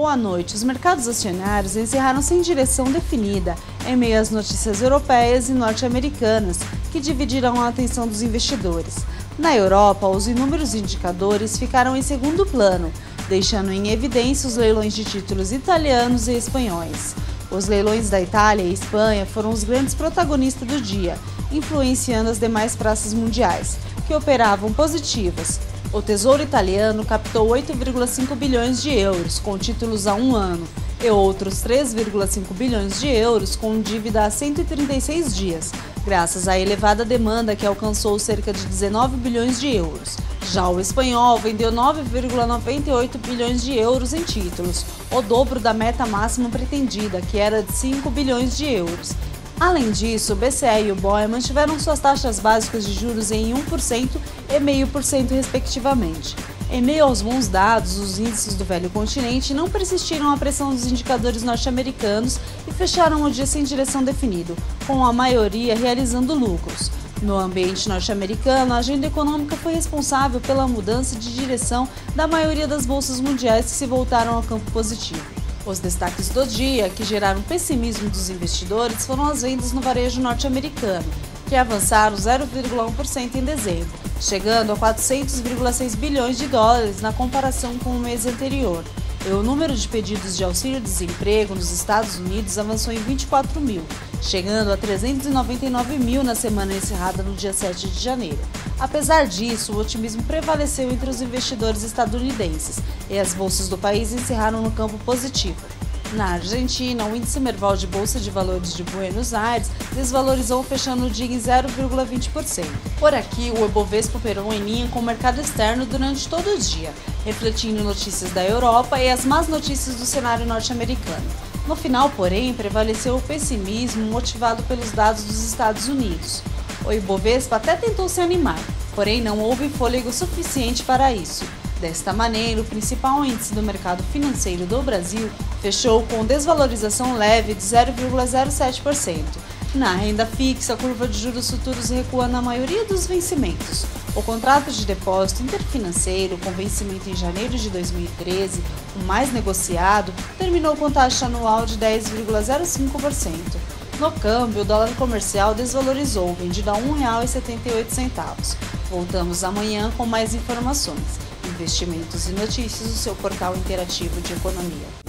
à noite, os mercados acionários encerraram sem direção definida, em meio às notícias europeias e norte-americanas, que dividirão a atenção dos investidores. Na Europa, os inúmeros indicadores ficaram em segundo plano, deixando em evidência os leilões de títulos italianos e espanhóis. Os leilões da Itália e Espanha foram os grandes protagonistas do dia, influenciando as demais praças mundiais, que operavam positivas. O Tesouro Italiano captou 8,5 bilhões de euros com títulos a 1 ano e outros 3,5 bilhões de euros com dívida a 136 dias, graças à elevada demanda que alcançou cerca de 19 bilhões de euros. Já o espanhol vendeu 9,98 bilhões de euros em títulos, o dobro da meta máxima pretendida, que era de 5 bilhões de euros. Além disso, o BCE e o BOE mantiveram suas taxas básicas de juros em 1% e 0,5% respectivamente. Em meio aos bons dados, os índices do velho continente não persistiram à pressão dos indicadores norte-americanos e fecharam o dia sem direção definida, com a maioria realizando lucros. No ambiente norte-americano, a agenda econômica foi responsável pela mudança de direção da maioria das bolsas mundiais que se voltaram ao campo positivo. Os destaques do dia, que geraram pessimismo dos investidores, foram as vendas no varejo norte-americano, que avançaram 0,1% em dezembro, chegando a 400,6 bilhões de dólares na comparação com o mês anterior. E o número de pedidos de auxílio-desemprego nos Estados Unidos avançou em 24 mil, chegando a 399 mil na semana encerrada no dia 7 de janeiro. Apesar disso, o otimismo prevaleceu entre os investidores estadunidenses e as bolsas do país encerraram no campo positivo. Na Argentina, o índice Merval de Bolsa de Valores de Buenos Aires desvalorizou, fechando o dia em 0,20%. Por aqui, o Ibovespa operou em linha com o mercado externo durante todo o dia, refletindo notícias da Europa e as más notícias do cenário norte-americano. No final, porém, prevaleceu o pessimismo motivado pelos dados dos Estados Unidos. O Ibovespa até tentou se animar, porém não houve fôlego suficiente para isso. Desta maneira, o principal índice do mercado financeiro do Brasil fechou com desvalorização leve de 0,07%. Na renda fixa, a curva de juros futuros recua na maioria dos vencimentos. O contrato de depósito interfinanceiro, com vencimento em janeiro de 2013, o mais negociado, terminou com taxa anual de 10,05%. No câmbio, o dólar comercial desvalorizou, vendido a R$ 1,78. Voltamos amanhã com mais informações, investimentos e notícias do seu portal interativo de economia.